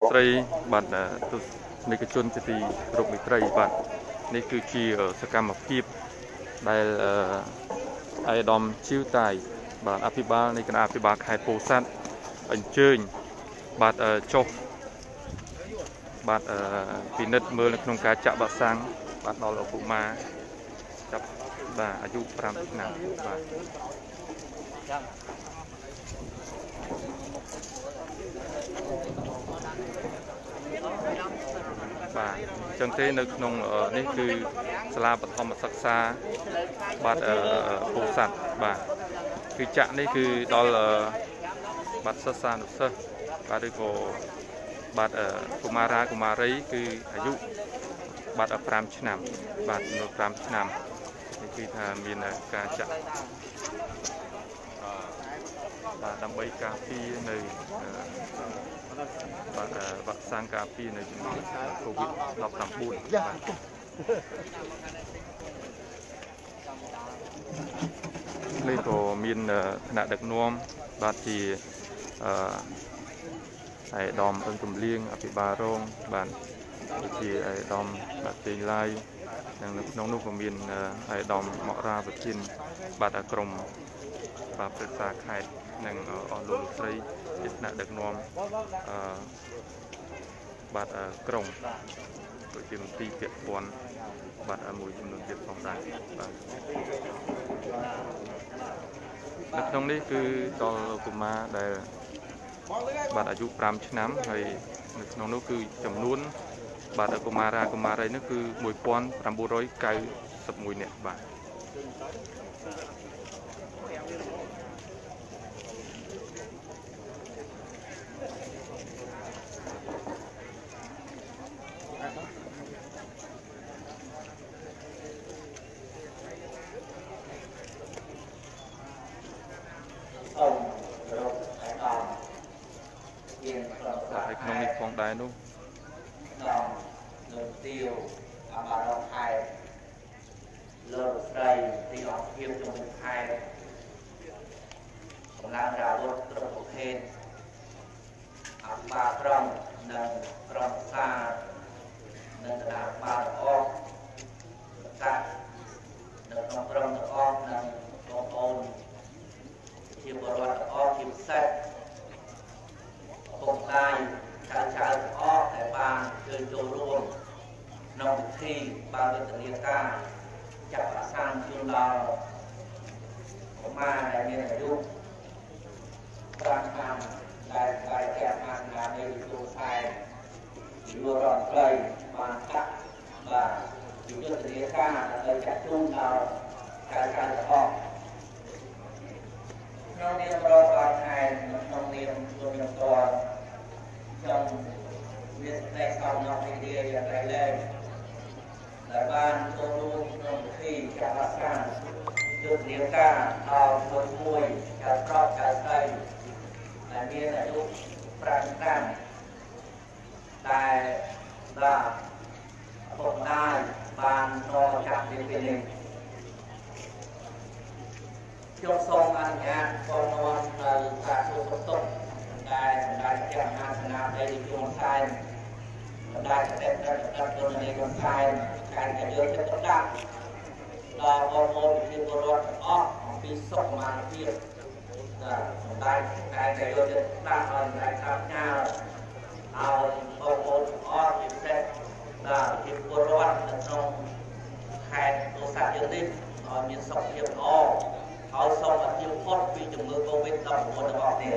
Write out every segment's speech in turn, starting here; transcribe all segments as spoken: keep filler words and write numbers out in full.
ស្រីបាទទស្សនិកជនជាទីគោរពមិត្តរីបាទនេះគឺជាសកម្មភាពដែលអាយដាមជីវតាយបាទអភិបាលនៃគណៈអភិបាលខេត្តពោធិ៍សាត់អញ្ជើញបាទចុះបាទពិនិត្យមើលនៅក្នុងការចាក់វ៉ាក់សាំងបាទដល់ឪពុកម៉ាចាប់បាទអាយុប្រាំឆ្នាំបាទបាទអញ្ចឹងទេនៅក្នុងនេះគឺសាលាបឋមសិក្សាបាទពោធិ៍សាត់បាទគឺចាក់នេះគឺដល់បាទសិស្សានុសិស្សបាទឬក៏បាទកុមារាកុមារីគឺអាយុបាទប្រាំឆ្នាំបាទនៅប្រាំឆ្នាំនេះគឺថាមានការចាក់បាទដើម្បីការពារនៅបាទវ៉ាក់សាំងការពារនៅជំងឺ កូវីដ ដប់ប្រាំបួន បាទនេះក៏មានថ្នាក់ដឹកនាំបាទជាអឺឯកឧត្តមអឹងទំលៀងអភិបាលរងបាទជាឯកឧត្តមបាទទេងឡាយនិងនៅក្នុងនោះក៏មានឯកឧត្តមមករាវិជាបាទក្រុមបាទប្រឹក្សាខេត្តនិងអស់លោកលោកស្រីជាថ្នាក់ដឹកនាំអឺបាទក្រុងដូចជាមន្ទីរពាក់ព័ន្ធបាទមួយចំនួនទៀតផងដែរបាទនៅក្នុងនេះគឺដល់កុមារដែលបាទអាយុប្រាំឆ្នាំហើយនៅក្នុងនោះគឺចំនួនបាទកុមារាកុមារីនោះគឺមួយពាន់ប្រាំបួនរយកៅសិបមួយនាក់បាទហើយក្នុងនេះផងដែរនោះដល់លើទាវអាបារខេត្តលើស្រីទីអង្គភាពក្នុងខេត្តកម្លាំងរាវុធគ្រប់ប្រភេទអភិបាលក្រុងនិងក្រុមសានិងគណៈអភិបាលអស់កាត់នៅក្នុងក្រុមទាំងអស់និងបងប្អូនជាបរិវត្តទាំងអស់ជាពិសេសពុកដៃចៅចៅទាំងអស់ដែលបានជួយចូលរួមក្នុងពិធីបានវេទនាការចាក់វ៉ាក់សាំងជូនដល់កុមារដែលមានអាយុប្រាំឆ្នាំដែលតែចាក់បានណានៃទូខ្សែយុវរដ្ឋស្រីបានចាក់បាទយុវវេទនាការដើម្បីចាក់ជូនដល់ចៅចៅទាំងអស់ក្នុងនាមរដ្ឋបាលខេត្តក្នុងនាមលោកខ្ញុំផ្ទាល់ខ្ញុំមានសេចក្តីសោកស្ដាយរីករាយយ៉ាងក្រៃលែងដែលបានចូលរួមក្នុងពិធីចាក់វ៉ាក់សាំងយុទ្ធនាការដល់មួយមួយចៅប្រុសចៅស្រីដែលមានអាយុប្រាំឆ្នាំដែលបាទពុកម្ដាយបាននាំចាក់ពីពេលនេះខ្ញុំសូមអនុញ្ញាតសូមនាំនៅការសួរសុខទុក្ខដែលសម្ដេចព្រះមហាសេនាបតីជួនសែនសម្ដេចព្រះប្រតិបត្តិជននៃជួនសែនការយកចិត្តទុកដាក់ដល់បងប្អូនប្រជាពលរដ្ឋទាំងអស់អំពីសុខុមាលភាពដែលសម្ដេចការយកចិត្តទុកដាក់ឲ្យសម្ដេចថាផ្ញើឲ្យបងប្អូនទាំងអស់ជាពិសេសដល់ប្រជាពលរដ្ឋនៅក្នុងខេត្តពោធិ៍សាត់យើងនេះឲ្យមានសុខភាពល្អហើយសូមអធិផុតពីជំងឺ កូវីដ ដប់ប្រាំបួន ទាំងអស់គ្នា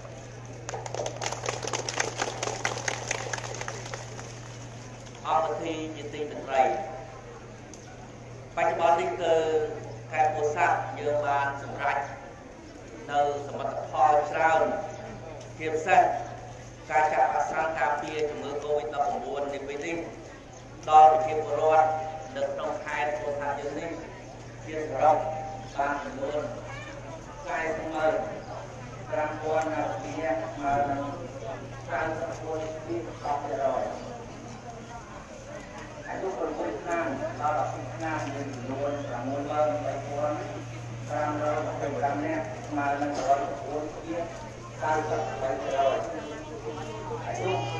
អង្គពិធីជាទីមេត្រីបច្ចុប្បន្ននេះគឺខេត្តពោធិ៍សាត់យើងបានសម្រេចនៅសមិទ្ធផលច្រើនជាពិសេសការចាក់វ៉ាក់សាំងការពារជំងឺ កូវីដ ដប់ប្រាំបួន នេះពេលនេះដល់ប្រជាពលរដ្ឋនៅក្នុងខេត្តពោធិ៍សាត់យើងនេះជាសរុបបានចំនួនខ្សែស្មើប្រាំពាន់អ្នកពីអ្នកស្មើនឹងសាមសិបមួយពីសពរយអាយុប្រវត្តិឆ្នាំដល់ដប់ពីរឆ្នាំមានចំនួនប្រាំមួយម៉ឺនបីពាន់ប្រាំរយម្ភៃប្រាំនាក់ស្មើនឹងប្រវត្តិពីសៅសិបបីរយអាយុដប់ពី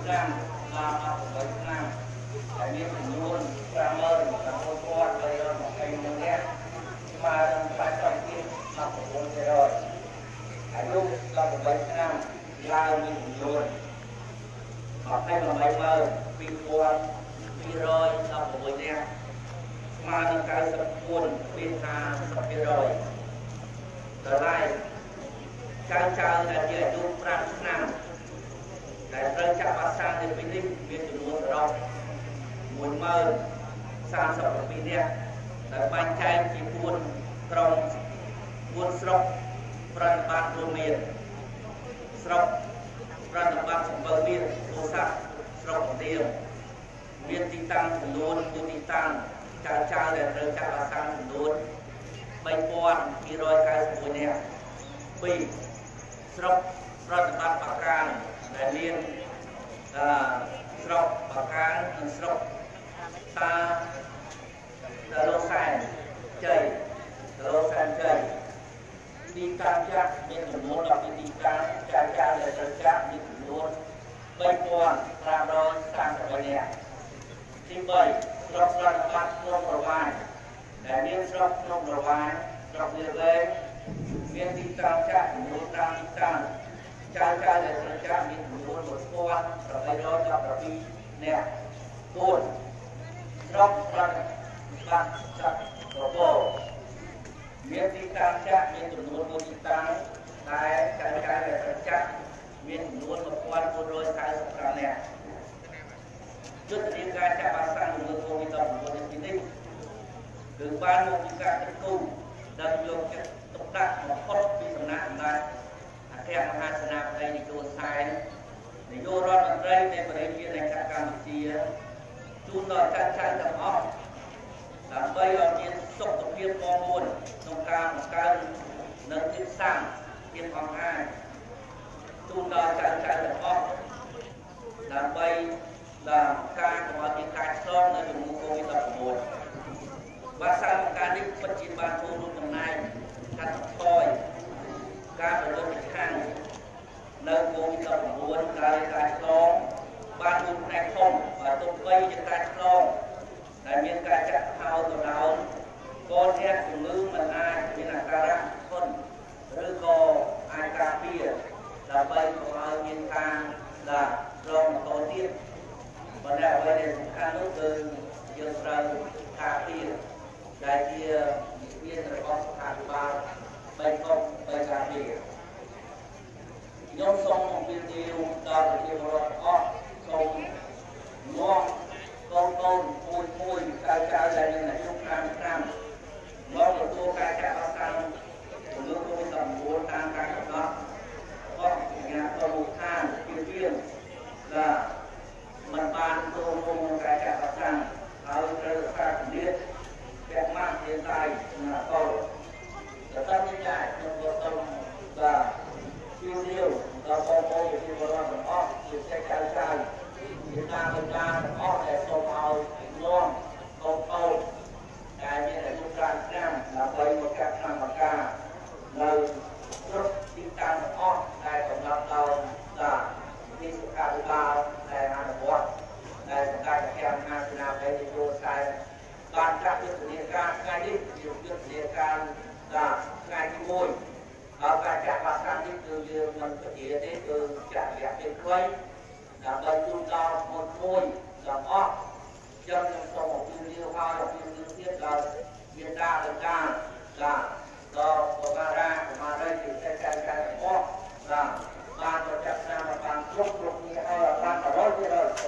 ឆ្នាំដល់ដល់ប្រាំបីឆ្នាំហើយមានចំនួនប្រាំម៉ឺនប្រាំមួយពាន់បីរយម្ភៃមួយនាក់ស្មើនឹងប្រាក់ចំនួនដល់ប្រាំបួនភាគរយអាយុដល់ប្រាំបីឆ្នាំឡើងមានចំនួនម្ភៃប្រាំបីម៉ឺនពីរពាន់ពីររយដល់ប្រាំមួយនាក់ស្មើនឹង 九十បួនពីห้าสิบភាគរយដល់ហើយចៅចៅដែលជាអាយុប្រាំឆ្នាំដែលត្រូវចាក់វ៉ាក់សាំងទីពីរនេះមានចំនួនសរុបមួយម៉ឺនសាមសិបពីរនាក់ដែលបែងចែកជាបួនក្រុមបួនស្រុកប្រតិបត្តិរួមមានស្រុកប្រតិបត្តិសំពៅមានពោធិ៍សាត់ស្រុកបន្ទាយមានទីតាំងចំនួនមួយទីតាំងចៅចៅដែលត្រូវចាក់វ៉ាក់សាំងចំនួនបីពាន់ពីររយកៅសិបមួយនាក់ពីរស្រុកប្រតិបត្តិបកានដែលមានអឺស្រុកបកាននិងស្រុកតាតាឡូសែនជ័យតាឡូសែនជ័យទីតាំងចាក់មានចំនួនដល់ពីទីតាំងចាស់ចាស់ដែលត្រូវចាក់មានចំនួនបីពាន់ប្រាំរយសាមសិបនាក់ទីបីស្រុកប្រតិបត្តិក្នុងប្រវ៉ាញដែលមានស្រុកក្នុងប្រវ៉ាញស្រុកវាលែងមានទីតាំងចាក់ចំនួនតាមទីតាំងចៅចៅដែលត្រូវចាក់មានចំនួនមួយពាន់ប្រាំបីរយដល់ប្រាំពីរនាក់បួនស្រុកប្រតិបត្តិចាក់ប្រពោមានទីតាំងចាក់មានចំនួនមួយទីតាំងដែលចៅចៅដែលត្រូវចាក់មានចំនួនmột nghìn bốn trăm sáu mươiប្រាំនាក់យុទ្ធនាការចាក់វ៉ាក់សាំងជំងឺ COVID ដប់ប្រាំបួន ទីនេះគឺបានមកពីការគិតគូរដែលយកចិត្តទុកដាក់បំផុតពីសំណាក់អំណាចអគ្គមហាសេនាបតីនាយកសែននាយករដ្ឋមន្ត្រីនៃប្រទេសជាតិកម្ពុជាជូនដល់ចាស់ចៅទាំងអស់ដើម្បីឲ្យមានសុខភាពមាំមួនក្នុងការបង្កើននៅភាពសាមភាពអង្ការជូនដល់ចាស់ចៅទាំងអស់ដើម្បីដល់ការកុំឲ្យមានការឆ្លងនៅជំងឺ COVID ដប់ប្រាំបួន វ៉ាក់សាំងការនេះពិតជាបានចូលរួមចំណែកកាត់បន្ថយការប្រយុទ្ធប្រឆាំងនៅ COVID ដប់ប្រាំបួន ដោយការឆ្លងបានរួមផ្នែកធំបើទោះបីជាការឆ្លងដែលមានការចាក់ហោទៅដោយក៏អ្នកជំងឺមិនអាចមានអាការៈធន់ឬក៏អាចការពារដើម្បីកុំឲ្យមានការដែលឆ្លងបន្តទៀតប៉ុន្តែអ្វីដែលសំខាន់នោះគឺយើងត្រូវការពារដែលជាវិធានរបស់ស្ថានភាពបីកុំបីការពារខ្ញុំសូមអំពាវនាវដល់ប្រជាពលរដ្ឋអស់សូមនាំកូនកូនមួយមួយចៅចៅដែលមានអាយុប្រាំឆ្នាំមកទទួលការចាក់វ៉ាក់សាំងជំងឺ COVID ដប់ប្រាំបួន តាមការកំណត់របស់អាជ្ញាធរមូលដ្ឋានជាជាងដែលមិនបានចូលរួមក្នុងការចាក់វ៉ាក់សាំងហើយត្រូវការជំនាញពាក់ម៉ាស់ជាដៃសម្រាប់កូនតែតែចាស់ខ្ញុំក៏សូមបាទជួបលាវដល់បងប្អូនប្រជាពលរដ្ឋទាំងអស់ជាចែកចៅចៅជាតាមបណ្ដាទាំងអស់ដែលសូមឲ្យនាំកូនកូនដែលមានអាយុប្រាំឆ្នាំដើម្បីមកចាក់ថ្នាំបកានៅគ្រប់ទីតាំងទាំងអស់ដែលកំណត់ដោយបាទទីសុខាភិបាលដែលអនុវត្តដែលសម្ដេចព្រះមហាសេនាបតីនាយកសែនបានចាត់យុទ្ធនាការថ្ងៃនេះជាយុទ្ធនាការដល់ថ្ងៃទីមួយហើយការចាក់វ៉ាក់សាំងនេះគឺយើងមិនពជាទេគឺចាក់រយៈពេលខ្លីដើម្បីជូនដល់មួយមួយទាំងអស់ចឹងខ្ញុំសូមអំពាវនាវឲ្យអំពាវនាវទៀតដល់មានការដំណើរការដល់បបារាបបារីជាចែកចាយការទាំងអស់បាទបានប្រចាំឆ្នាំបានគ្រប់គ្រប់គ្នាឲ្យបាន100%ទៅដល់តែ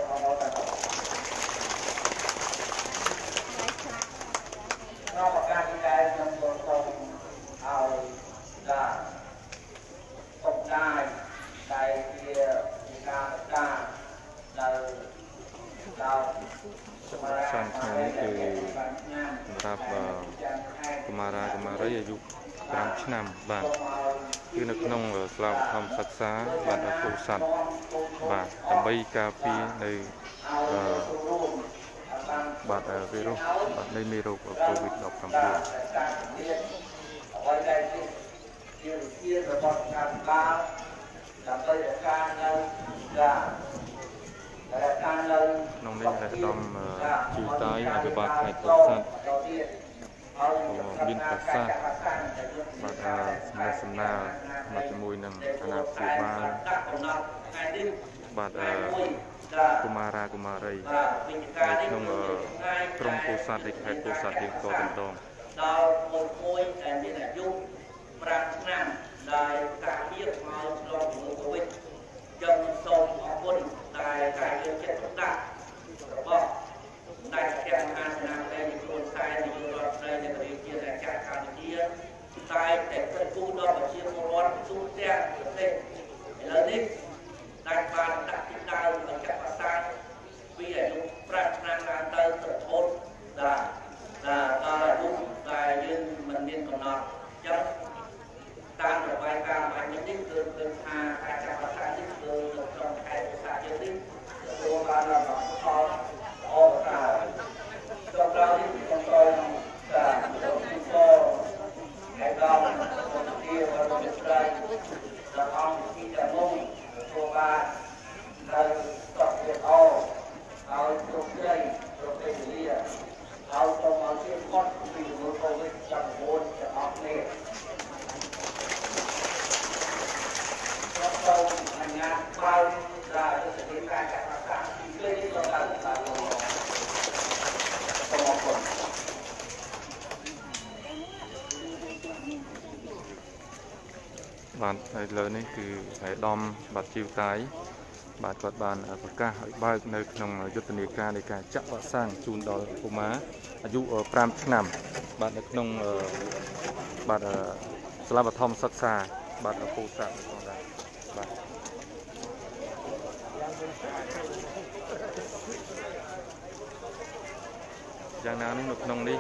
ក្នុងឱកាសនេះដែរខ្ញុំសូមសូមឲ្យបាទសុខដាយដែលជាការប្រកាសនៅដល់សម្រាប់ថ្ងៃនេះគឺសម្រាប់កុមារាកុមារីអាយុប្រាំឆ្នាំបាទគឺនៅក្នុងស្លាបធម្មសិក្សាបាទដល់ពោធិ៍សាត់បាទដើម្បីការពារនៅបាទវីរុសបាទនៃមេរោគ COVID ដប់ប្រាំបួន អ្វីដែលជាវិធានរបស់ការបាលដើម្បីការនៅការនេះអាដាមជីវតាយអភិបាលខេត្តពោធិ៍សាត់មានប្រសាសន៍បាទសម្ដែងសម្ដាលមកជាមួយនឹងអាណាព្យាបាលបាទកុមារាកុមារីក្នុងក្រុងពោធិ៍សាត់នៃខេត្តពោធិ៍សាត់រៀងរាល់តែម្ដងដល់មួយមួយដែលមានអាយុប្រាំឆ្នាំដែលការពារមកឆ្លងជំងឺ Covid ចឹងសូមអរគុណដែលការយកចិត្តទុកដាក់របស់ដៃទាំងមហាសេនាបតីនៃខ្លួនខ្សែនាយករដ្ឋមន្ត្រីនៃរាជាណាចក្រកម្ពុជាតែតែគិតគូរដល់ប្រជាពលរដ្ឋទូទាំងប្រទេសឥឡូវនេះដែលបានដាក់ទីដៅបញ្ចប់ភាសាពីអាយុប្រាំឆ្នាំឡើងទៅរហូតដល់ដល់អាយុដែលយើងមិនមានកំណត់ចឹងតាមរបាយការណ៍របស់នេះគឺឃើញថាការចាប់ភាសានេះគឺនៅក្នុងខេត្តភាសាយើងនេះទទួលបានលទ្ធផលល្អប្រសើរtrong đó thì chúng tôi là chúng tôi hãy đo một kia và một đây là ông khi trả mông của ba là tập việc ô ao trong đây rồi về lìa ao trong ao trên con vì một câu với chẳng vốn chẳng ọc nè trong sâu hành ngàn bao là cho sự tiến khai các phát sản thì cây đi cho ta là បាទហើយលើនេះគឺឯកឧត្តមបាទជីវតាយបាទគាត់បានប្រកាសឲ្យបើកនៅក្នុងយុទ្ធនាការនៃការចាក់វ៉ាក់សាំងជូនដល់កុមារអាយុប្រាំឆ្នាំបាទនៅក្នុងបាទសាលាបឋមសិក្សាបាទពោធិ៍សាត់ផងដែរបាទយ៉ាងណានេះនៅក្នុងនេះ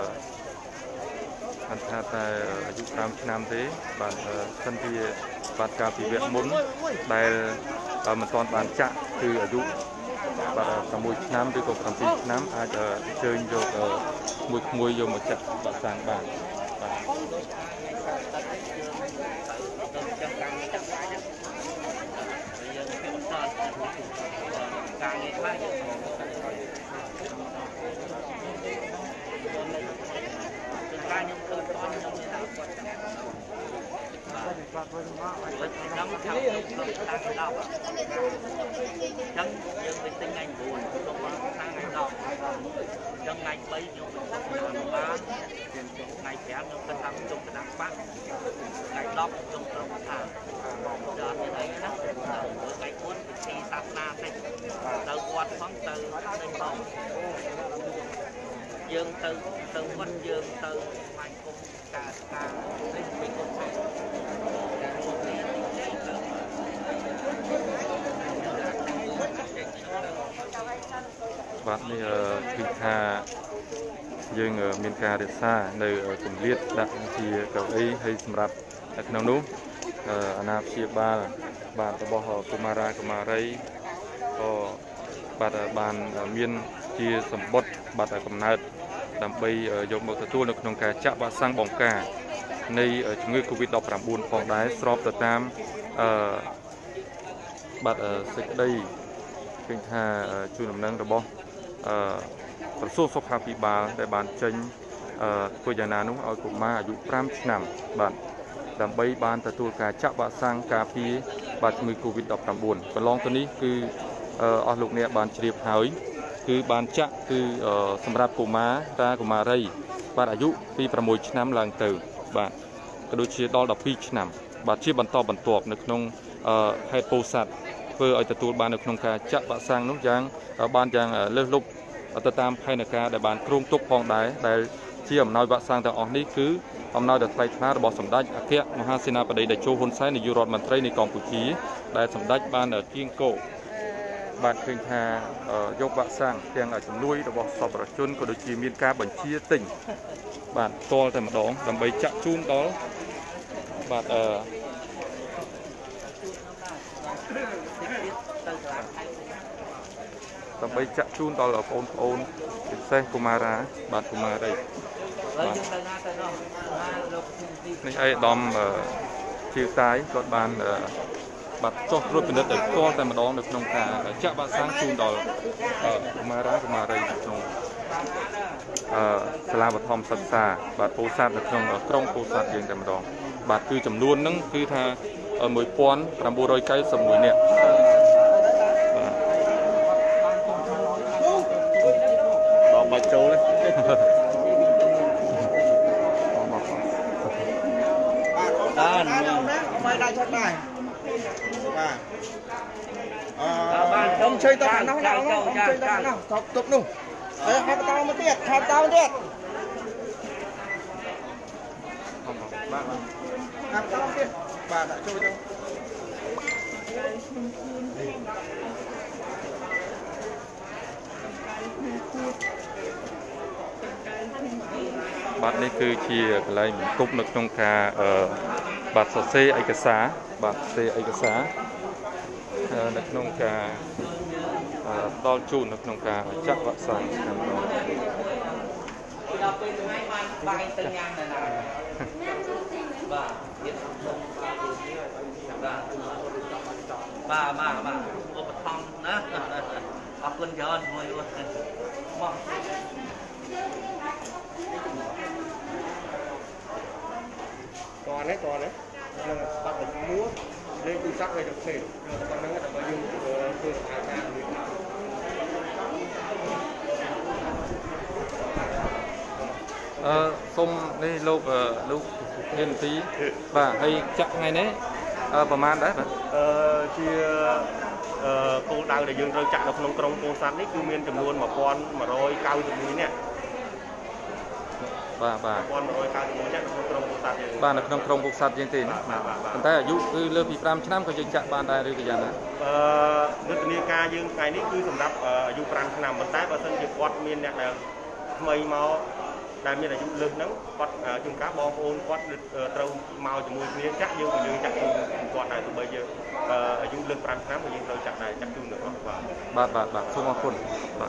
អឺថាតែអាយុប្រាំឆ្នាំទេបាទសិនជាបាទការពីវគ្គមុនដែលមិនទាន់បានចាក់គឺអាយុបាទប្រាំមួយឆ្នាំឬក៏ប្រាំពីរឆ្នាំអាចអញ្ជើញយកមួយក្មួយយកមកចាក់វ៉ាក់សាំងបានបាទការងារខ្លះយើងការខ្ញុំឃើញតខ្ញុំមានថាគាត់ចាំបាទគាត់វិញមកឲ្យខ្ញុំចាំខ្ញុំតាមដល់អញ្ចឹងយើងទៅទិញថ្ងៃ៩ក្នុងថ្ងៃដប់អញ្ចឹងថ្ងៃ៣ខ្ញុំទៅបានថ្ងៃ៥ខ្ញុំទៅតាមជុំកណ្ដាលបាក់ថ្ងៃដប់ខ្ញុំត្រូវថាដល់មានអីណាថ្ងៃ៤ពិធីសាសនាតិចទៅគាត់ផងទៅទៅផងយើងទៅទៅវត្តយើងទៅបាញ់គុំការការនេះពីគុំតែបាទនេះគឺថាយើងមានការរក្សានៅគម្លាតដាក់ជាកៅអីហើយសម្រាប់នៅក្នុងនោះអាណាព្យាបាលបាទរបស់កុមារាកុមារីក៏បាទបានមានជាសម្បត្តិបាទកំណើតដើម្បីយកមកទទួលនៅក្នុងការចាក់វ៉ាក់សាំងបង្ការនៃជំងឺ Covid ដប់ប្រាំបួន ផងដែរស្របទៅតាមអឺបាទសេចក្តីឃើញថាជួនដំណឹងរបស់អឺក្រសួងសុខាភិបាលដែលបានចេញអឺធ្វើយ៉ាងណានោះឲ្យកុមារអាយុប្រាំឆ្នាំបាទដើម្បីបានទទួលការចាក់វ៉ាក់សាំងការពារបាទជំងឺ Covid ដប់ប្រាំបួន កន្លងទៅនេះគឺអស់លោកអ្នកបានជ្រាបហើយគឺបានចាក់គឺសម្រាប់កុមារាកុមារីបាទអាយុពីប្រាំមួយឆ្នាំឡើងទៅបាទក៏ដូចជាដល់ដប់ពីរឆ្នាំបាទជាបន្តបន្ទាប់នៅក្នុងខេត្តពោធិ៍សាត់ធ្វើឲ្យទទួលបាននៅក្នុងការចាក់វ៉ាក់សាំងនោះយ៉ាងបានយ៉ាងលើសលប់ទៅតាមផែនការដែលបានគ្រោងទុកផងដែរដែលជាអំណោយវ៉ាក់សាំងទាំងអស់នេះគឺអំណោយដ៏ថ្លៃថ្លារបស់សម្ដេចអគ្គមហាសេនាបតីតេជោហ៊ុនសែននាយករដ្ឋមន្ត្រីនៃកម្ពុជាដែលសម្ដេចបានគៀងគោបាទឃើញថាយកវ៉ាក់សាំងទាំងជំនួយរបស់សប្បុរសជនក៏ដូចជាមានការបញ្ជាទិញបាទផ្ទាល់តែម្ដងដើម្បីចាក់ជូនដល់បាទអឺដើម្បីចាក់ជូនដល់បងប្អូនពិសេសកុមារាបាទកុមារីបាទនេះឯកឧត្តមជីវតាយគាត់បានบัดจดรถเป็นเด็ดแต่ตัวแต่มาดองในក្នុងការចាក់បាក់សាំងជូនដល់កុមារាកុមារីក្នុងសាលាបឋមសិក្សាបាទពោធិ៍សាត់នៅក្នុងក្រុងពោធិ៍សាត់យើងតែម្ដងបាទគឺចំនួនហ្នឹងគឺថាមួយពាន់ប្រាំបួនរយកៅសិបមួយនាក់បាទបាច់ចូលទេបានមិនដាក់ឆាត់ដែរបាទអឺបានខ្ញុំជួយទៅនោះណាខ្ញុំជួយទៅនោះទៅទប់នោះហើយហៅបន្តមកទៀតហៅបន្តមកទៀតបាទហៅបន្តមកទៀតបាទដាក់ជួយទៅបាទនេះគឺជាកន្លែងបន្ទប់នៅក្នុងការបាទសរសេរឯកសារបាទសរសេរឯកសារនៅក្នុងការផ្ដល់ជូននៅក្នុងការចាក់វ៉ាក់សាំងតាមដងដល់ពេលថ្ងៃបានបាយទៅញ៉ាំនៅណាបាទទៀតបាទបាទបាទឧបត្ថម្ភណាអរគុណច្រើនមួយមកតោះនេះតោះនេះនឹងបាត់ទៅមួលេខទូរស័ព្ទឲ្យទៅផ្សេងប៉ុណ្ណឹងដើម្បីយើងធ្វើស្អាតការមួយអឺសូមនេះលោកលោកនាយទីបាទហើយចាក់ថ្ងៃនេះអឺប្រហែលដែរបាទអឺជាអឺគោលដៅដែលយើងត្រូវចាក់នៅក្នុងក្រុងពោធិ៍សាត់នេះគឺមានចំនួនmột nghìn một trăm chín mươi mốtនាក់បាទបាទ một nghìn một trăm chín mươi mốtនាក់នៅក្នុងក្រុងពោធិ៍សាត់យើងបាទនៅក្នុងក្រុងពោធិ៍សាត់យើងទេណាប៉ុន្តែអាយុគឺលើសពីfiveឆ្នាំក៏យើងចាក់បានដែរឬក៏យ៉ាងណាអឺយុទ្ធនាការយើងថ្ងៃនេះគឺសម្រាប់អាយុfiveឆ្នាំប៉ុន្តែបើសិនជាគាត់មានអ្នកដែលថ្មីមកដែលមានអាយុលើសហ្នឹងគាត់ជួនកាលបងប្អូនគាត់ត្រូវមកជាមួយគ្នាចាក់យើងក៏យើងចាក់ជូនគាត់ដែរទោះបីយើងអាយុលើសfiveឆ្នាំក៏យើងត្រូវចាក់ដែរចាក់ជូនទៅបាទបាទបាទបាទសូមអរគុណបាទ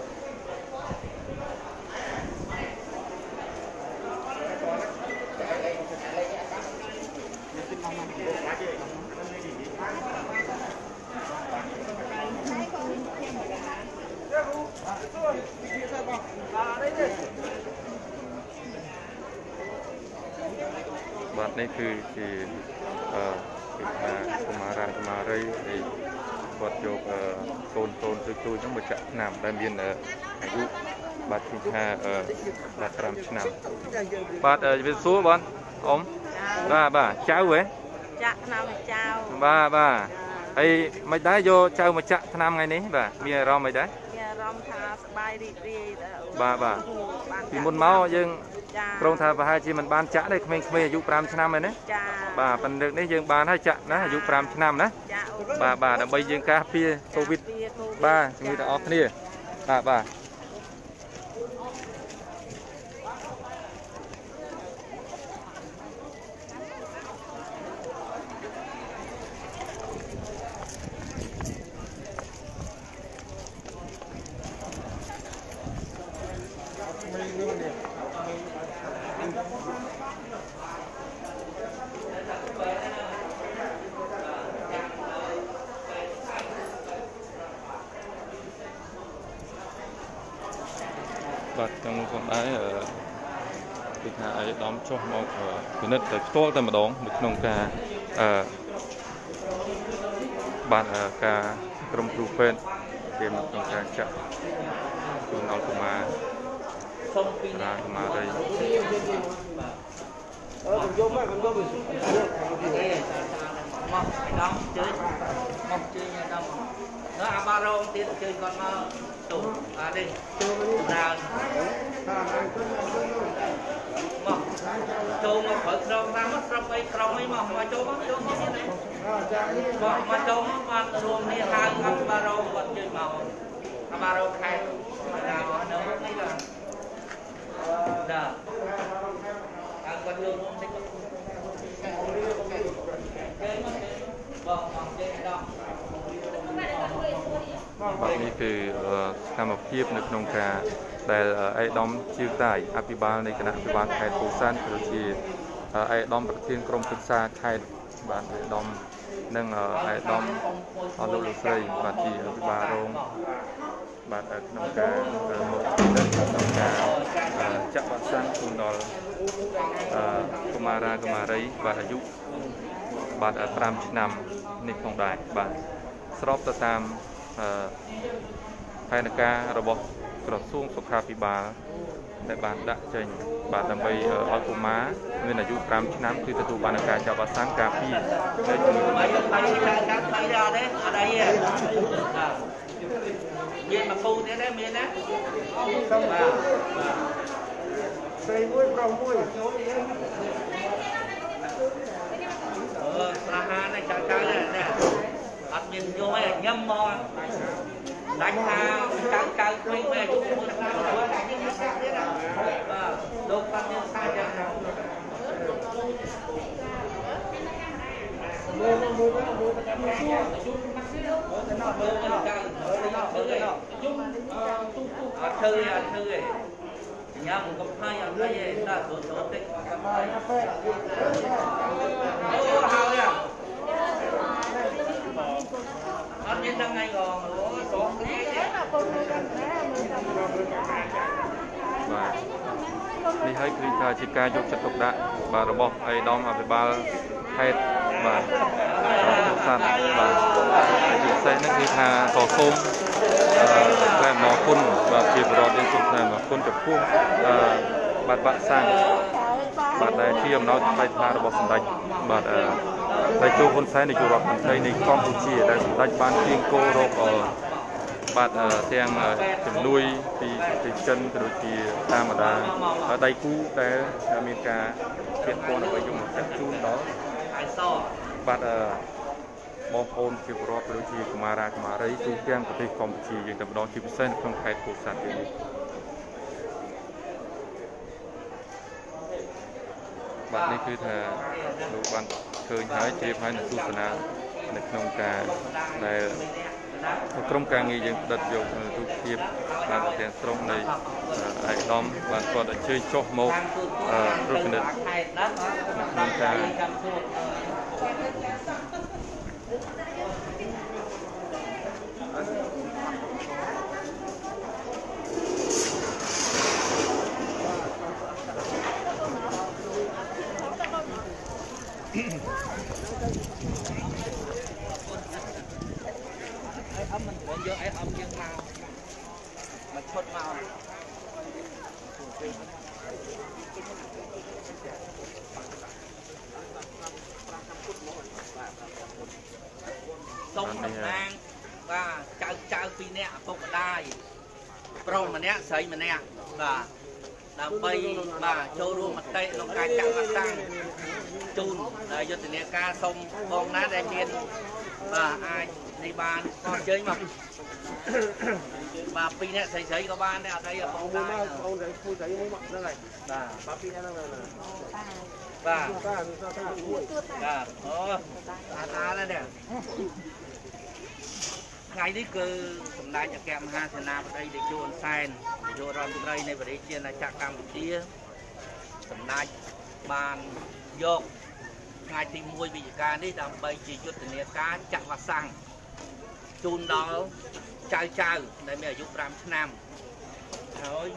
បាទនេះគឺជាអឺគេថាកុមារាកុមារីហើយគាត់យកកូនកូនទូទូហ្នឹងមកចាក់ថ្នាំដែលមានអាយុបាទគឺថាបាទfiveឆ្នាំបាទវាសួរបងអ៊ំបាទបាទចៅហ៎ចាក់ថ្នាំចៅបាទបាទហើយមិនដែរយកចៅមកចាក់ថ្នាំថ្ងៃនេះបាទមានអារម្មណ៍មិនដែរមានអារម្មណ៍ថាសប្បាយរីករាយបាទបាទពីមុនមកយើងក្រុងថាប្រហែលជាមិនបានចាក់ទេក្មេងៗអាយុfiveឆ្នាំហ្នឹងណាចាបាទប៉ុន្តែនេះយើងបានហើយចាក់ណាអាយុfiveឆ្នាំណាបាទបាទដើម្បីយើងការពារកូវីដបាទជំងឺទាំងអស់គ្នាបាទបាទបាទទាំងនោះផងដែរគឺថាអាយដាមចុះមកពិនិត្យតែផ្ទាល់តែម្ដងនៅក្នុងការអឺបាទការក្រុមគ្រូពេទ្យគេមកក្នុងការចាក់ជូនដល់កុមារសូមពីណាកុមារីអឺខ្ញុំយកមកខ្ញុំយកមកមកដំជើញមកជើញដំដល់អាបារងទៀតជើញគាត់មកទុំអានេះចូលដើរមកចូលមកប្រើក្រុមតាមស្រុកអីក្រុមអីមកមកចូលមកចូលមកទៀតណាមកមកចូលមកបានរួមគ្នាហៅគាត់បារងគាត់ជើញមកអាបារងខែដល់នៅនេះបាទដល់អើគាត់យកមកតិចជើញមកបងបងជើញដល់បាទនេះគឺសកម្មភាពនៅក្នុងការដែលអេដាមជឿតាយអភិបាលនៃគណៈអភិបាលខេត្តពោធិ៍សាត់ក៏ជាไอ้ดอมประเทศกรมศึกษาไทยบาดดอมนั่งไอ้ดอมออลูลูซีบาดที่บาโรงบาดน้ำกาหมดเดินน้ำกาจับวัดสังคุณดอลกุมารกุมารีบาดอายุบาดตามชินำนี่ของได้บาดสอบตามภายในการระบบกระทรวงสุขาภิบาลในบาดดักเจนบาดนำไปอัลกุมาเงินอายุตามชินำคือตัวบาดการจับวัดสังกาพีได้จนยืนมาปูเนี่ยได้เมียนะใส่มุ้ยปลอมมุ้ยเออราคาในจังจังเนี่ยเนี่ยอัดยินโย่ไอ้ย่ำมอนđánh thao căng căng quay về chúng tôi làm sao rồi đánh những cái thế nào đâu phân nhân sai chẳng nào mưa mưa mưa mưa cái mưa xua chút mưa cái nọ mưa cái nọ mưa cái nọ mưa cái nọ chút à thư à thư ấy nhà mình có hai anh cái gì là số số tích ô hao nha anh nhìn thằng này còn số cái gì นี่ให้คือการจิการยกจัตุระบาระบบไอ้ดอมอภิบาลให้บาสัตว์บาจุดเส้นนั่นคือทางต่อซุ้มแรงมอคุณบาจีบรอดยังสุดแรงมอคุณกับพุ่งบาดบาดสั่งบาดได้เทียมน้อยไปทางระบบสันดัยบาดได้โจคนใช้ในยุโรปไทยในกัมพูชีได้สันดัยบ้านเพียงโกโรกบาดเตียงถึงลุยปีติดchânกระดูกทีตามมาดาได้คู่แต่อเมริกาเปลี่ยนตัวไปยุ่งกับจูนđóบาดบอลโอนคิวรอบกระดูกทีกุมารากุมารีจูเตียงประเทศกัมพูชียังแต่ดอนคิวเซนក្នុងខេត្តពោធិ៍សាត់នេះបាទនេះគឺថាលោកបានឃើញហើយជ្រាបហើយនៅទស្សនានៅក្នុងការដែលក្រុមការងារយើងផ្ដិតយករូបភាពបានទាំងស្រុងនៃឯកឧត្តមបានគាត់អញ្ជើញចុះមកត្រួតពិនិត្យក្នុងការយកអីអំយើងមកមកឈុតមកសុំតំណាងបាទចៅចៅពីរនាក់ឪពុកម្ដាយប្រុសម្នាក់ស្រីម្នាក់បាទដើម្បីបាទចូលរួមមតិក្នុងការចាក់វ៉ាក់សាំងជូនយុទ្ធនាការសុំបងណាដែលមានបាទអាចនេះបានក៏អញ្ជើញមកបាទពីរនាក់ស្រីស្រីក៏បានដែរអត់អីបងដែរបងស្រីគូស្រីមួយមកហ្នឹងហើយបាទបាទពីរនាក់ហ្នឹងបាទបាទបាទអូអាតាណានេះថ្ងៃនេះគឺសម្ដេចអគ្គមហាសេនាបតីតេជោ ហ៊ុន សែននាយករដ្ឋមន្ត្រីនៃប្រទេសជាតិអាណាចក្រកម្ពុជាសម្ដេចបានយកថ្ងៃទីមួយវិច្ឆិកានេះដើម្បីជាយុទ្ធនាការចាក់វ៉ាក់សាំងជូនដល់ចៅចៅដែលមានអាយុប្រាំឆ្នាំហើយ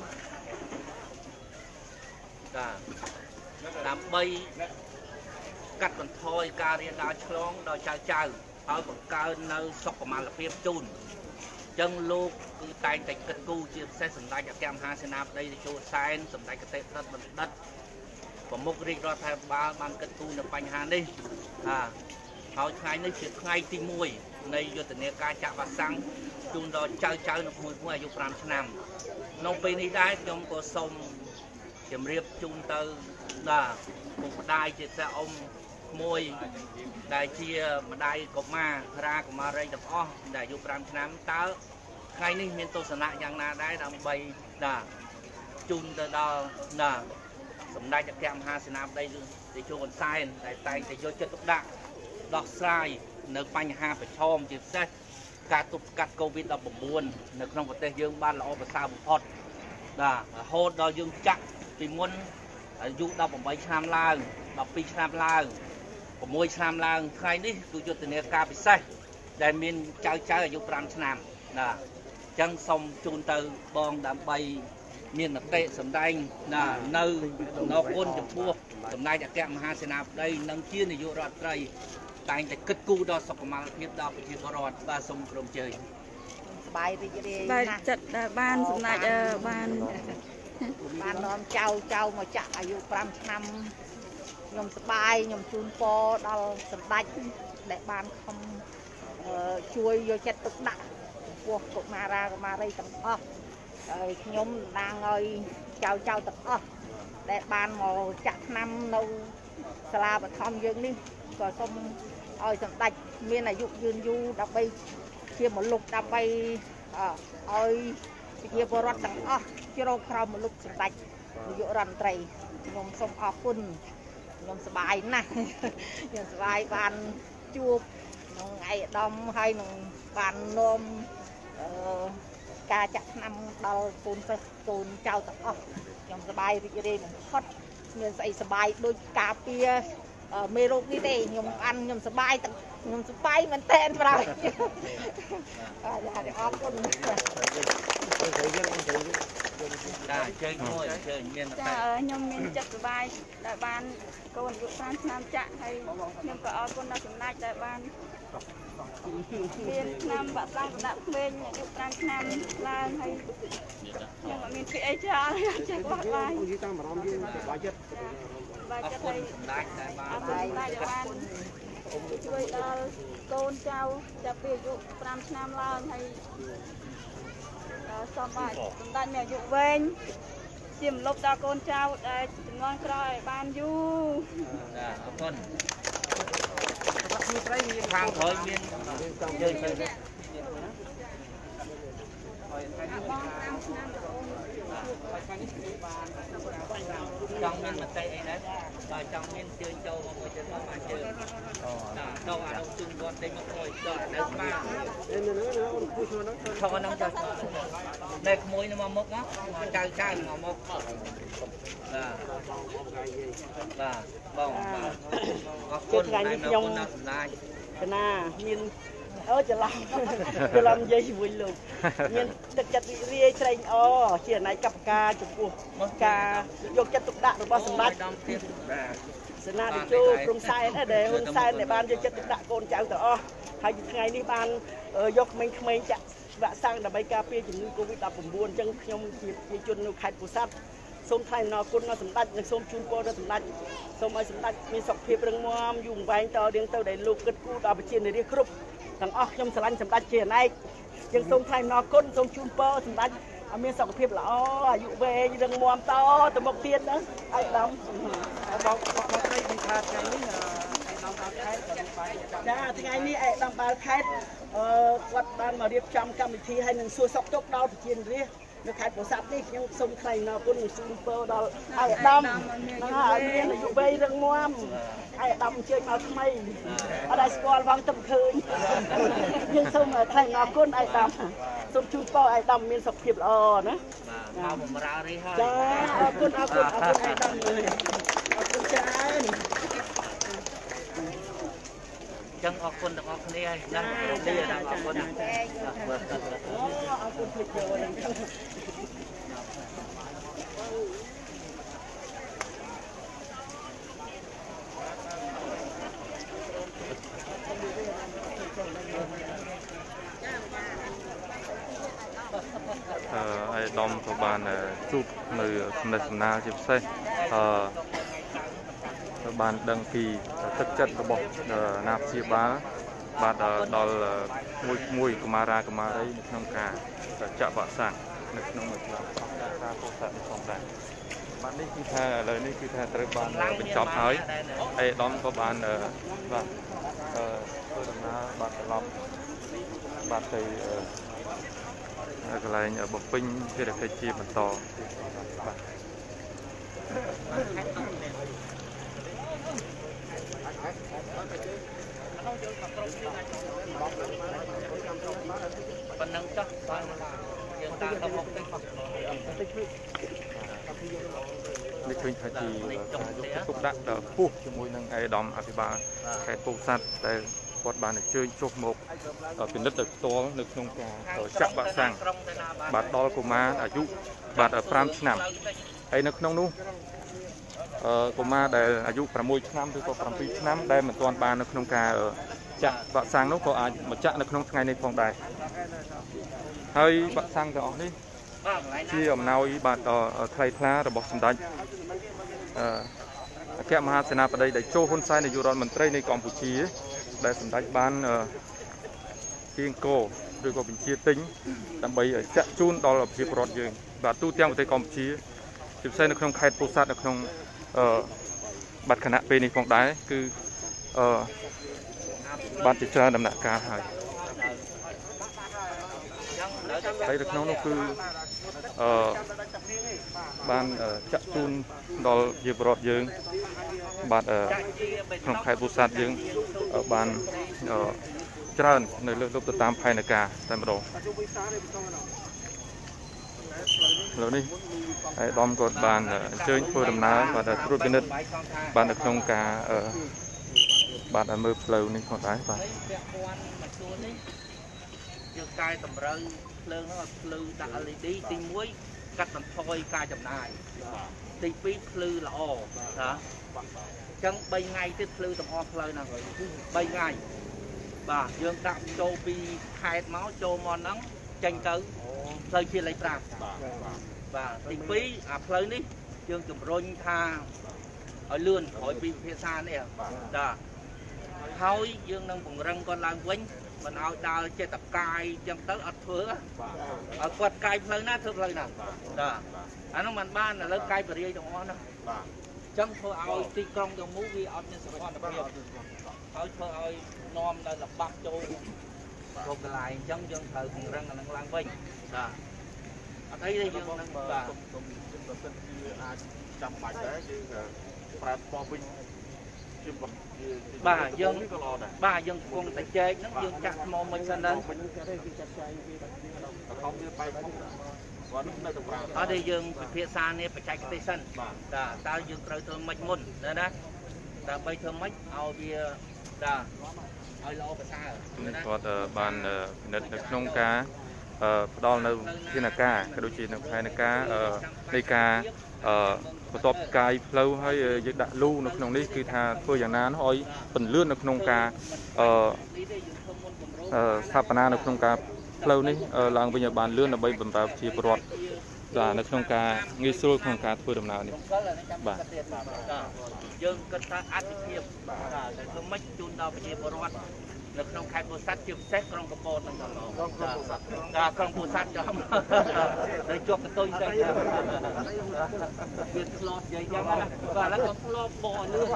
ដើម្បីកាត់បន្ថយការរាលដាលឆ្លងដល់ចៅចៅហើយបង្កើននៅសុខុមាលភាពជូនអញ្ចឹងលោកគឺតែងតែគិតគូរជាពិសេសសម្ដេចអគ្គមហាសេនាបតីតេជោ ហ៊ុន សែនសម្ដេចកតេប្រិតបណ្ឌិតប្រមុខរាជរដ្ឋាភិបាលបានគិតគូរនៅបញ្ហានេះហើយថ្ងៃនេះជាថ្ងៃទីមួយនៃយុទ្ធនាការចាក់វ៉ាក់សាំងជូនដល់ចៅចៅនៅក្មួយៗអាយុប្រាំឆ្នាំក្នុងពេលនេះដែរខ្ញុំក៏សូមជម្រាបជូនទៅដល់ពុកម្ដាយជាពិសេសអ៊ំក្មួយដែលជាម្ដាយកុមាររាកុមារីទាំងអស់ដែលអាយុប្រាំឆ្នាំតើថ្ងៃនេះមានទស្សនៈយ៉ាងណាដែរដើម្បីដល់ជូនទៅដល់ដល់សម្ដេចអគ្គមហាសេនាបតីតេជោ ហ៊ុន សែនដែលតែងតែយកចិត្តទុកដាក់ដោះស្រាយនៅបញ្ហាប្រឈមជាពិសេសការទប់ស្កាត់ កូវីដ ដប់ប្រាំបួន នៅក្នុងប្រទេសយើងបានល្អប្រសើរបំផុតបាទរហូតដល់យើងចាក់ពីមុនอายุดอกผมไปชามลาวดอกปีชามลาวผมมวยชามลาวใครนี่กูจุดเนียกาไปใส่ได้มีเจ้าเจ้าอายุปรามชนามนะจังสมจูนเตอร์บองดำใบมีนักเตะสำได้นะเนื้อนอกคนจะพวกสำได้จากแกมหาเสนาได้นังเชียนอายุรอดไรแต่งแต่กึศกูดอสกมาเทียบดาวไปเทียบรอดบาสมกรมเจยสบายไปจะได้จัดบ้านสำนักบ้านบ้านนอนเจ้าเจ้ามาจักอายุปรามนำยมสบายยมจูนปอดอสำได้แต่บ้านคำช่วยโยเช็ดตุกดักพวกกมาราก็มาได้ตั้งอ้อยมนางเอ้ยเจ้าเจ้าตั้งอ้อแต่บ้านหมอจักนำเราสลาบทอมยืนนี่ก็ส้มอ้อยสำได้เมียนอายุยืนอยู่ดับไปเชี่ยหมดลุกดับไปอ้อยเชี่ยบรอดตั้งอ้อเชี่ยเราคราวหมดลุกสำได้อยู่รันไตรยมส้มอ้อคุณยมสบายนะยมสบายบ้านจูบน้องไอ้ดอมให้น้องบ้านนมกาจักนำดอลปูนปูนเจ้าตั้งอ้อยมสบายรีเรย์พอดเงินใส่สบายโดยกาเปียเมโรกนี่เด้ยมอันยมสบายตั้งยมสบายมันเต้นไปเลยอย่าเดี๋ยวออกคนได้เชิญด้วยเชิญเมียนจ้าเออยมเมียนจัดสบายได้บ้านก็วันยุคนั้นน้ำจะให้ยมก็เอาคนน่าสำนักได้บ้านเมียนน้ำบัดตั้งดับเมนยุคนั้นน้ำลานให้ยังมีพี่ไอ้จ้าเช็คว่าอะไรบาจัดบาจัดให้อาบุญได้บ้านช่วยดอลโกนเจ้าจะเปลี่ยนยุคปรามน้ำลานให้สบายสมได้เมียยุเวงจิมลบดาโกนเจ้าได้ถึงงอนกรอยบ้านอยู่ขอบคุณทางถอยเมียนเดินไปtrong miền mặt tây ấy đấy và trong miền chơi châu và người chơi nó mà chơi đâu à đâu chung con đây mà thôi đợi đâu mà không có nông chơi đây môi nó mà mốc á mà chơi chơi mà mốc là là bông con này nó con nào này cái na miền ởจะlàmจะlàm dây vui luôn nhưng thực chất riêng trên o chỉ này cặp ca chụp cuộc ca vô chất tục đạn được bao sầm bátสนาดิจูปรุงไส้นะเดี๋ยวหุ่นไส้ในบ้านจะจัดตุกดะโกนเจ้าต่อให้ยังไงนี่บ้านยกมันไม่จะแบบสร้างแต่ใบกาเปียจุนโควิดดับผมบ้วนจังยมจีจุนไข่ปูซัดส้มไทยนอกุนนอสมบัติยังส้มชุนโปนอสมบัติส้มไอสมบัติมีสกเพียบเรื่องมอมยุ่งไปต่อเดียงเต่าได้ลูกกึศกูดาวไปเชียนในเรื่องครุบทางอ้อยมสลันสมบัติเชียนไอยังส้มไทยนอกุนส้มชุนโปสมบัติมีสกเพียบละอ้ออยู่เวยเรื่องมอมต่อแต่บกเทียนนะไอ้ดำบอกบอกบอกให้ดีขาดกันนี่จ้าที่ไงนี่ไอ้ดำบาลแคทวัดบ้านมาเรียบจำกรรมวิธีให้หนึ่งส่วนสกจกดาวไปเชียนเรียนักขายผลสับนี่ยังส่งใครนาคนหนึ่งซูเปอร์ดอลไอ้ดำนะไอ้เมียนอยู่ใบเรื่องม้วนไอ้ดำเชื่อมาทำไมอะไรสกอลวางจำคืนยังส่งใครนาคนไอ้ดำส่งชูเปอร์ไอ้ดำมีสกเพียบอ่อนะมาผมมาเรียจ้าเอาคุณเอาคุณเอาคุณไอ้ดำเลยเอาคุณจ้าจังออกคนออกคนนี้นะนี่นะออกคนนะออกคนผิดเดียวเลยไอ้ดอมตัวบานจูบในในสำนักจิบเซ่បានដឹងពីទឹកចិត្តរបស់ណាព្យាបាលបាទដល់មួយមួយកមារាកមារីនៅក្នុងការចាក់វ៉ាក់សាំងនៅក្នុងមួយផ្លូវការពោធិ៍នេះផងដែរបាទនេះគឺថាឥឡូវនេះគឺថាត្រូវបានបញ្ចប់ហើយអេដំក៏បានបាទធ្វើដំណើរបាទត្រឡប់បាទទៅកន្លែងបំពេញភារកិច្ចជាបន្តបាទប៉ុណ្ណឹងចុះបានយើងតាមទៅមុខទៅនេះឃើញថាជាយកទុកដាក់ដល់ពុះជាមួយនឹងឯកឧត្តមអភិបាលខេត្តពោធិ៍សាត់តែគាត់បានអញ្ជើញចុះមកពិនិត្យដោយផ្ទាល់នៅក្នុងការចាក់វ៉ាក់សាំងបាទដល់កុមារអាយុបាទប្រាំឆ្នាំហើយនៅក្នុងនោះអឺកុមារដែលអាយុប្រាំមួយឆ្នាំឬក៏ប្រាំពីរឆ្នាំដែលមិនទាន់បាននៅក្នុងការចាក់វ៉ាក់សាំងនោះក៏អាចមកចាក់នៅក្នុងថ្ងៃនេះផងដែរហើយវ៉ាក់សាំងទាំងអស់នេះជាអំណោយបាទថ្លៃថ្លារបស់សម្ដេចអឺអគ្គមហាសេនាបតីតេជោហ៊ុនសែននាយករដ្ឋមន្ត្រីនៃកម្ពុជាដែលសម្ដេចបានជាងកោឬក៏បញ្ជាទិញដើម្បីចាក់ជូនដល់ប្រជាពលរដ្ឋយើងបាទទូទាំងប្រទេសកម្ពុជាជាពិសេសនៅក្នុងខេត្តពោធិ៍សាត់នៅក្នុងអឺបាត់គណៈពេលនេះផងដែរគឺអឺបានជាច្រើនដំណាក់កាលហើយហើយនៅក្នុងនោះគឺអឺបានចាក់ជូនដល់ប្រជាពលរដ្ឋយើងបាទក្នុងខេត្តពោធិ៍សាត់យើងបានច្រើននៅលើទៅតាមផែនការតែម្ដងឥឡូវនេះឯកឧត្តមគាត់បានអញ្ជើញធ្វើដំណើរបាទត្រួតពិនិត្យបាទនៅក្នុងការបាទមើលផ្លូវនេះផងដែរបាទយើងកែតម្រូវភ្លើងនោះឲ្យភ្លឺដាក់ แอล อี ดี ទីមួយកាត់បន្ថយការចំណាយទីពីរភ្លឺល្អណាអញ្ចឹងបីថ្ងៃទៀតភ្លឺទាំងអស់ផ្លូវហ្នឹងបីថ្ងៃបាទយើងដាក់ចូលពីខេត្តមកចូលមកហ្នឹងចេញទៅផ្លូវជាលេខប្រាំបាទទីពីរអាផ្លូវនេះយើងជំរុញថាឲ្យលឿនក្រោយពីភាសានេះបាទហើយយើងនឹងពង្រឹងគាត់ឡើងវិញមិនឲ្យដើរចេះតកាយចឹងទៅអត់ធ្វើឲ្យគាត់កាយផ្លូវណាធ្វើផ្លូវណាបាទអានោះមិនបានឥឡូវកាយបរិយាយទាំងអស់ណាបាទចឹងធ្វើឲ្យទីក្រុងទាំងមូលវាអត់មានសុខភាពហើយធ្វើឲ្យនាំនៅលបាប់ចូលគ្រប់កន្លែងអញ្ចឹងយើងត្រូវពង្រឹងអានឹងឡើងវិញបាទអត់អីទេយើងនឹងបាទទុំប្រសិនជាអាចចាំបាច់ដែរយើងប្រើពណ៌វិញជាបាទយើងបាទយើងគង់តែចែកហ្នឹងយើងចាក់ថ្មមិនសិនដែរខំវាបែកមុខគាត់នៅទៅប្រើអត់ទេយើងពិភាក្សានេះបច្ចេកទេសសិនបាទតើយើងត្រូវធ្វើម៉េចមុនណាណាដើម្បីធ្វើម៉េចឲ្យវាបាទឲ្យល្អប្រសើរគាត់បានពិនិត្យនៅក្នុងការផ្ដល់នៅធានការក៏ដូចជានៅផែនការនៃការបន្ទាប់កាយផ្លូវហើយយើងដាក់លូនៅក្នុងនេះគឺថាធ្វើយ៉ាងណានោះឲ្យពន្លឿននៅក្នុងការស្ថាបនានៅក្នុងការផ្លូវនេះឡើងវិញឲ្យបានលឿនដើម្បីបម្រើប្រជាពលរដ្ឋបាទនៅក្នុងការងាយស្រួលក្នុងការធ្វើដំណើរនេះបាទយើងគិតថាអត្ថប្រយោជន៍បាទតែធ្វើម៉េចជូនដល់ប្រជាពលរដ្ឋនៅក្នុងខេត្តពោធិ៍សាត់ជាពិសេសក្រុងកំពតហ្នឹងដល់ដល់ក្រុងពោធិ៍សាត់ចំហើយជាប់កតុយទៅវាធ្លាប់និយាយចឹងណាបាទឥឡូវក៏ធ្លាប់បោលឿន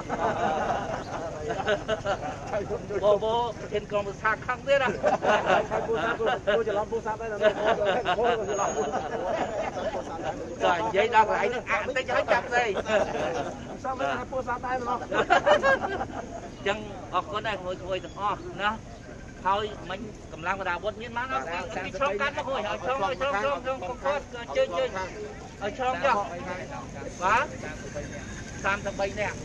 បោបោធានក្រុងពោធិ៍សាត់ខំទៀតណាខេត្តពោធិ៍សាត់គួរច្រឡំពោធិ៍សាត់ដែរដល់គួរច្រឡំពោធិ៍សាត់ចានិយាយដល់កន្លែងហ្នឹងអាក់តិចហើយចាប់ស្អីសំបីពោធិ៍សាត់ដែរម្ល៉េះចឹងអរគុណដែរគួយគួយទាំងអស់ណាហើយមិញកម្លាំងបដាវុធមានបានអត់ពីឆ្លងកាត់មកហួយឲ្យឆ្លងឲ្យឆ្លងឆ្លងឆ្លងកុំគាត់ជើញជើញឲ្យឆ្លងចុះបាទសាមសិបបីនាក់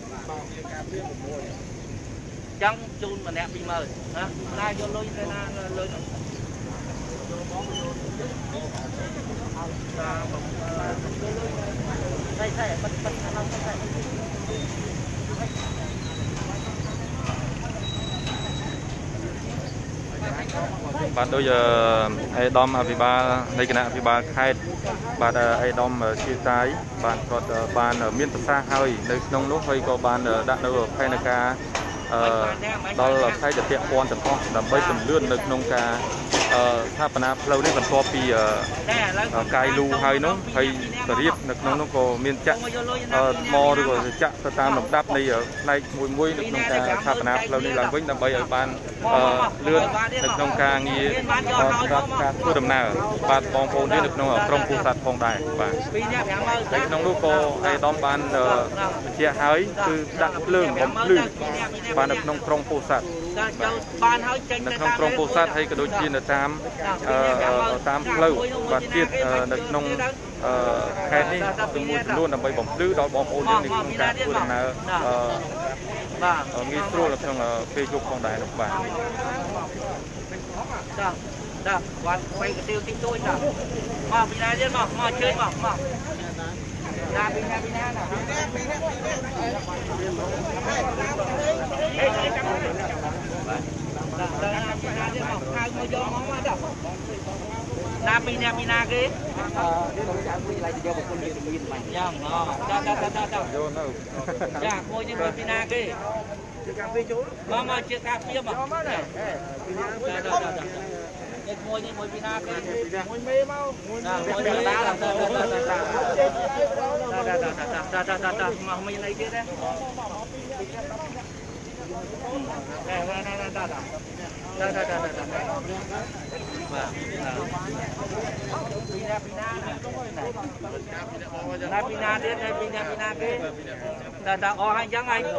ចឹងជូនម្នាក់ពីរម៉ឺនណាណាយកលុយទៅណាលុយយកបងយកតែតែបិទបិទខាងនោះតែបាទដូចអេដាមអភិបាលនៃគណៈអភិបាលខេត្តបាទអេដាមជាតាយបានគាត់បានមានប្រសាសន៍ហើយនៅក្នុងនោះហើយក៏បានដាក់នៅផែនការដល់ផ្នែកពាក់ព័ន្ធទាំងអស់ដើម្បីពន្លឿននៅក្នុងការស្ថាបនាផ្លូវនេះបន្ទាប់ពីកាយលូហើយនោះហើយបរិយានៅក្នុងនោះក៏មានចាក់ថ្មឬក៏ចាក់ទៅតាមលំដាប់នៃផ្នែកមួយមួយនៅក្នុងការស្ថាបនាផ្លូវនេះឡើងវិញដើម្បីឲ្យបានលឿននៅក្នុងការងារការធ្វើដំណើរបាទបងប្អូននេះនៅក្នុងក្រុងពោធិ៍សាត់ផងដែរបាទនៅក្នុងនោះក៏ឯកឧត្តមបានបញ្ជាក់ហើយគឺដាក់ភ្លើងបំភ្លឺបាទនៅក្នុងក្រុងពោធិ៍សាត់បានហើយចេញនៅទៅក្នុងតាមក្រុងពោធិ៍សាត់ហើយក៏ដូចជានៅតាមតាមផ្លូវបាទទៀតនៅក្នុងខេត្តនេះទាំងមួយចំនួនដើម្បីបំភ្លឺដល់បងប្អូនយើងនៅក្នុងការធ្វើដំណើរបាទងាយស្រួលនៅក្នុងពេលយប់ផងដែរនោះបាទចាចាគាត់ไปកទៀវទីទួយចាមកពីណាទៀតមកមកជើញមកមកណាពីណាពីណាណាពីណាពីណាណាពីណាពីណាគេអឺនេះលោកចាំពីlạiយកបុគ្គលមានមានបាញ់យ៉ាងអូចាចាចាចាចាយកនៅចាមួយនេះពីណាគេជាកាហ្វេចូលមកមកជាកាហ្វេមកមកចាចាចាចានេះមួយនេះមួយពីណាគេមួយមេមកមួយមួយមេតាតាតាតាតាតាតាតាតាតាតាមកមានអីទៀតទេតែណាណាតាតាតាតាតាតាតាបាទពីណាពីណាណាពីណាទៀតពីណាពីណាគេតាតាអស់ហើយអញ្ចឹងហើយ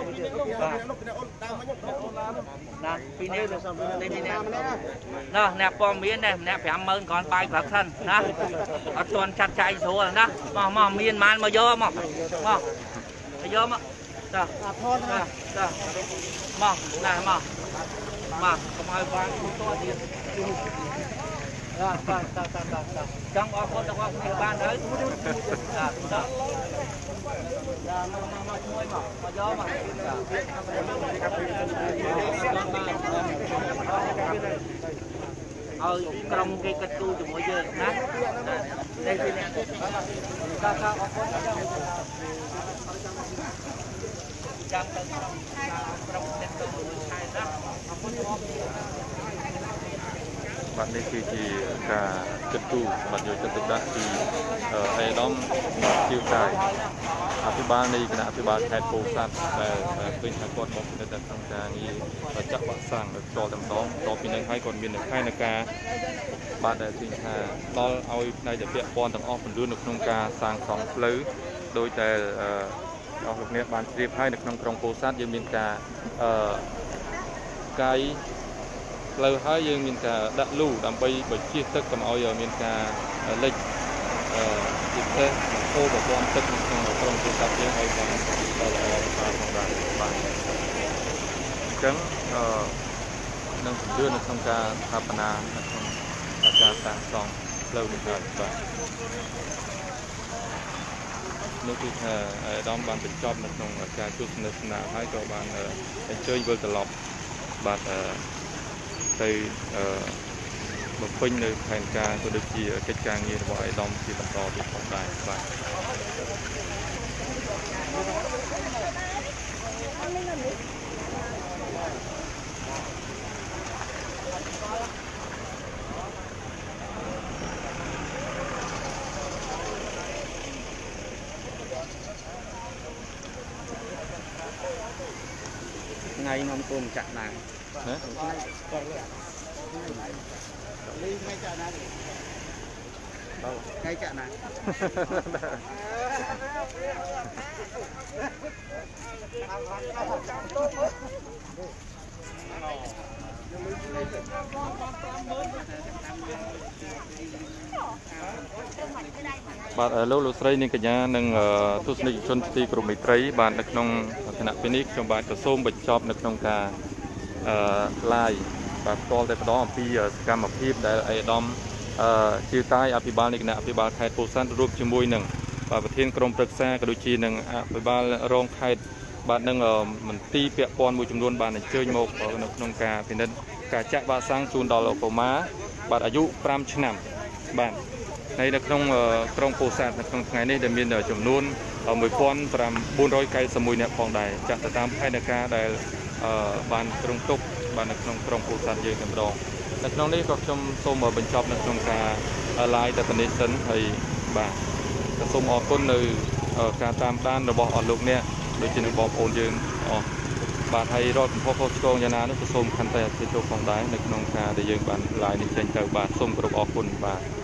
ណាពីនេះទៅពីនេះណាអ្នកព័ត៌មានដែរម្នាក់ 50000 គ្រាន់បាយប្រាប់សិនណាអត់ទាន់ចាត់ចែងស្រួលណាមកមកមានបានមកយកមកមកយកមកចាអត់ធន់ចាចាមកណាមកមកកុំឲ្យបានតួទៀតបាទបាទតាតាតាចង់អរគុណដល់អ្នកបានហើយចាចាចាមកមកជួយមកមកយកមកចាឲ្យក្រុមគេកាត់គូជាមួយយើងណានេះពីនេះតាតាអរគុណចាំទៅក្រុមក្រុមអ្នកទៅខែណាអរគុណបងបាទនេះគឺជាការគិតគូរបាទយកចិត្តទុកដាក់ពីអេដាមជាវកាយអភិបាលនៃគណៈអភិបាលខេត្តពោធិ៍សាត់ដែលឃើញថាគាត់មកនៅតែក្នុងការងារចាក់វ៉ាក់សាំងដល់តែម្ដងតពីនឹងហើយគាត់មាននៅខែនៃការបាទដែលឃើញថាដល់ឲ្យផ្នែកដែលពាក់ព័ន្ធទាំងអស់ពលរដ្ឋនៅក្នុងការសាងសង់ផ្លូវដោយតែអស់លោកអ្នកបានជ្រាបហើយនៅក្នុងក្រុងពោធិ៍សាត់យើងមានការកាយ ផ្លូវហើយយើងមានការដាក់លូដើម្បីបញ្ជិះទឹកកុំឲ្យមានការលិចជាពិសេសអូប្រព័ន្ធទឹកក្នុងក្រុងពោធិ៍សាត់យើងឲ្យបានល្អតាមផងដែរបាទអញ្ចឹងនឹងជំរឿននៅក្នុងការស្ថាបនាក្នុងការសាងសង់ផ្លូវនេះហើយបាទនោះគឺថាអាដាមបានបញ្ចប់នៅក្នុងការជួបស្និទ្ធស្នាលហើយក៏បានអញ្ជើញវិលត្រឡប់បាទ ទៅបំពេញនៅផែនការក៏ដូចជាកិច្ចការងាររបស់អាដាមជាបន្តទៀតផងដែរបាទថ្ងៃនាំគោម្ចាក់ឡើងណាលីថ្ងៃចាក់ណាដល់ថ្ងៃចាក់ណាបាទលោកលោកស្រីនាងកញ្ញានិងទស្សនិកជនទីគោរពមេត្រីបាទនៅក្នុងគណៈពេលនេះខ្ញុំបាទក៏សូមបញ្ចប់នៅក្នុងការអឺ live បាទផ្ទាល់តែម្ដងអំពីសកម្មភាពដែលអាដាមជាតាយអភិបាលនៃគណៈអភិបាលខេត្តពោធិ៍សាត់រួមជាមួយនឹងបាទប្រធានក្រុមប្រឹក្សាក៏ដូចជានឹងអភិបាលរងខេត្តបាទនឹងមន្ទីរពាក់ព័ន្ធមួយចំនួនបានអញ្ជើញមកនៅក្នុងការពិនិត្យការចាក់វ៉ាក់សាំងជូនដល់កុមារបាទអាយុ 5 ឆ្នាំបាទនៅក្នុងក្រុងពោធិ៍សាត់នៅក្នុងថ្ងៃនេះដែលមានចំនួន một nghìn bốn trăm chín mươi mốt នាក់ផងដែរចាក់ទៅតាមផែនការដែលបានក្រុងទុកបាទនៅក្នុងក្រុងពោធិ៍សាត់យើងតែម្ដងនៅក្នុងនេះក៏ខ្ញុំសូមបញ្ចប់នៅក្នុងការ live តែប៉ុណ្ណេះសិនហើយបាទសូមអរគុណនៅការតាមដានរបស់អស់លោកអ្នកដូចជានឹងបងប្អូនយើងអស់បាទហើយរត់កំហុសខុសឆ្គងយ៉ាងណានោះក៏សូមខន្តីអធិស្ឋានផងដែរនៅក្នុងការដែលយើងបាន live នេះចេញទៅបាទសូមគោរពអរគុណបាទ